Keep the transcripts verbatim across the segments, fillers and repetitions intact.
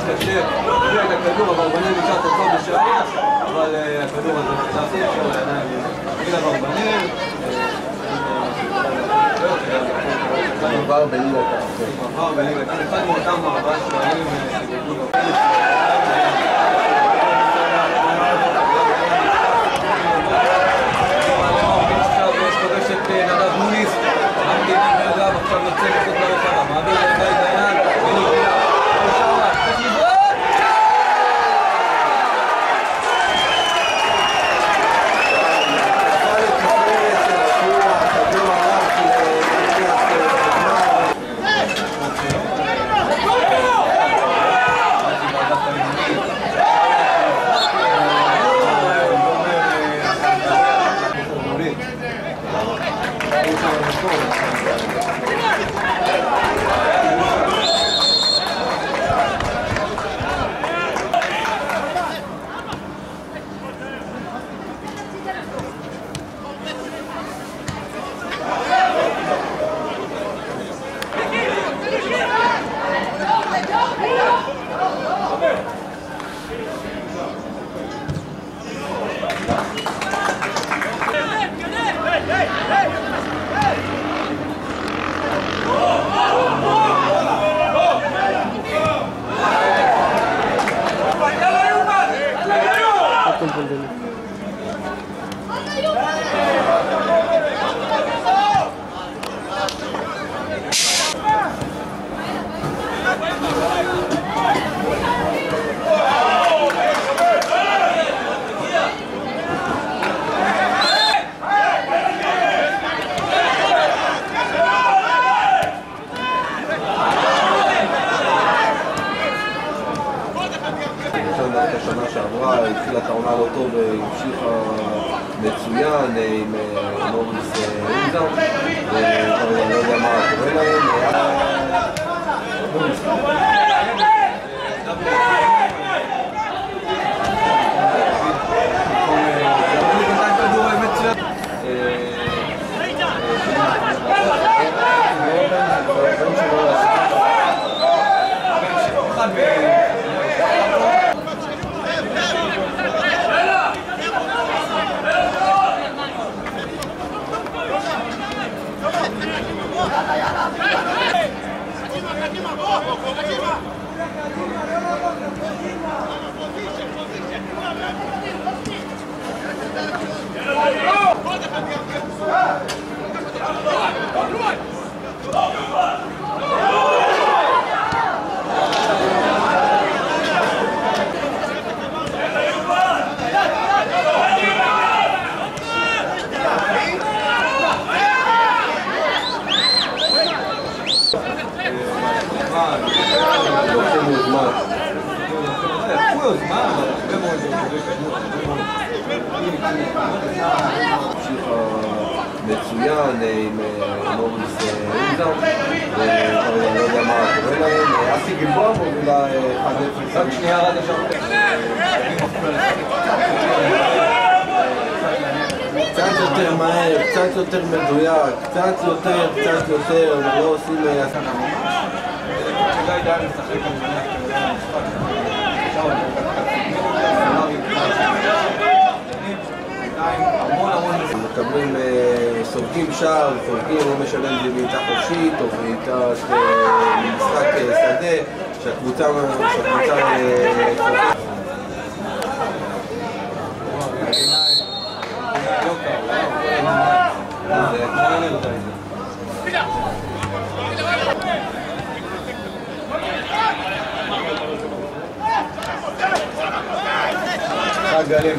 קשה, הביא את הכדור, אברבנאל מצא תוצאות בשער, אבל הכדור הזה נפתח, אי אפשר לעיניים. הגיל אברבנאל, מעבר בליגת מעבר בליגת העל, אחד מאותם ארבעה שוערים עכשיו יש פוגש את נדב מוניס, המדינה נדב עכשיו יוצא מחוץ לרחבה, מעביר את גיא דיין, ונגיע, ושארה, צריך לבעוט! השנה שעברה, התחילה את העונה לא טוב והמשיכה מצוין עם מוריס אונדה, ואני לא יודע מה קורה להם. מצוין עם מוריס אונדה, ואני לא יודע מה קורה להם. אסי גלבוע מובילה אחד אפס. רק שנייה רד אפשר קצת יותר מהר, קצת יותר מדויק, קצת יותר, קצת יותר, אבל לא עושים גיא דיין משחק על מניח כמובן המשחק. מקבלים, סורגים שער, סורגים, לא משנה אם זה בעיטה חופשית או בעיטה משחק שדה, שהקבוצה חג גלים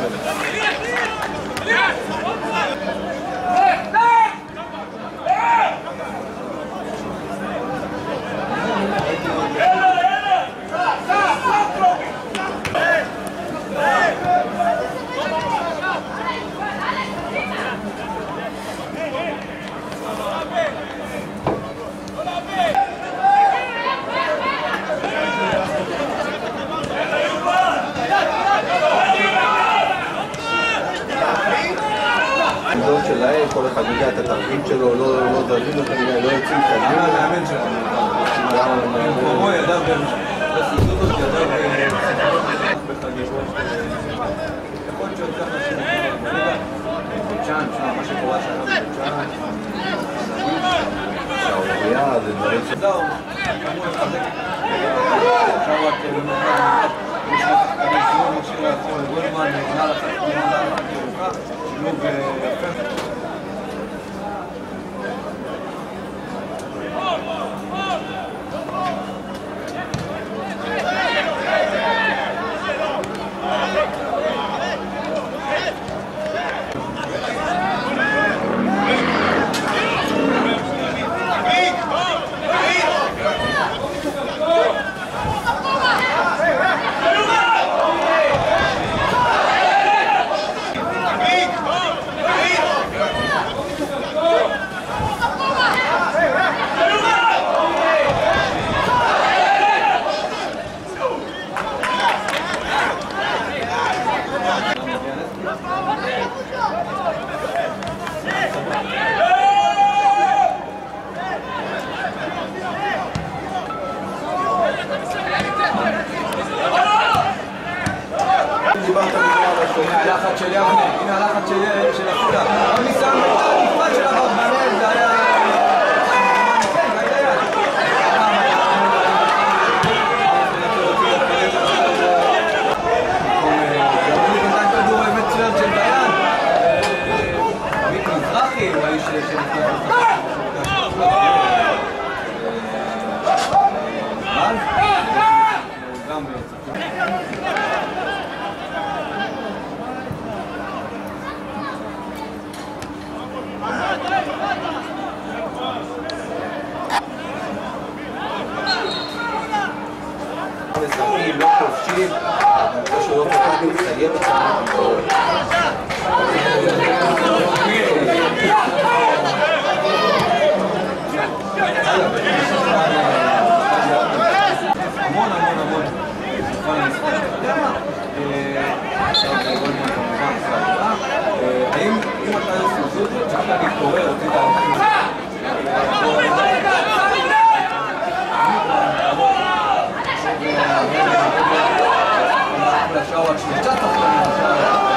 שלהם, כל אחד יודע את התרגיל שלו, לא דרגים אותם, לא יוצאים את הגמל. המאמן שלנו. הוא ידע להתגדר בחגיגות. יכול להיות שיוצא משהו בחודשיים, מה שקורה שם בחודשיים. שעוריה, זה דברים ש... זהו, אמרו לחזק. עכשיו רק למחר, יש לך שחקני סיום, משאיר לעצור לגולדמן, נע לחזק תמונה ירוקה, שילוב יפה. הנה הלחץ של יבנה, הנה הלחץ של אפולה. עוד ניסיון בצד נפרד של אברבנאל, זה היה... כן, זה היה יד. נתן כדור מצוין של דיין. עמית מזרחי, הוא האיש שנתן אבל? גם... משחקים, לא כובשים, אני חושב שהוא לא פחות מסיים את המון המון המון האם אם אתה סוזות, צריך להתעורר, אותי לשער השלושה תחתונים,